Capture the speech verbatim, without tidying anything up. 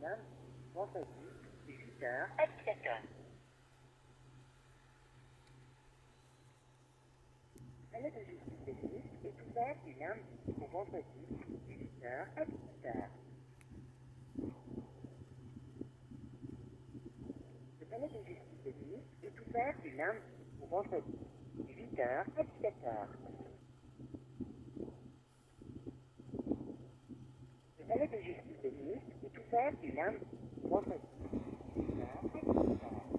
lundi, vendredi, de huit heures à dix-sept heures. Le palais de justice de Nice est ouvert du lundi au vendredi, de huit heures à dix-sept heures. Le palais de justice de Nice est ouvert du lundi au vendredi, de huit heures à dix-sept heures. Le palais de justice de Nice est ouvert du lundi au vendredi, de huit heures à dix-sept heures.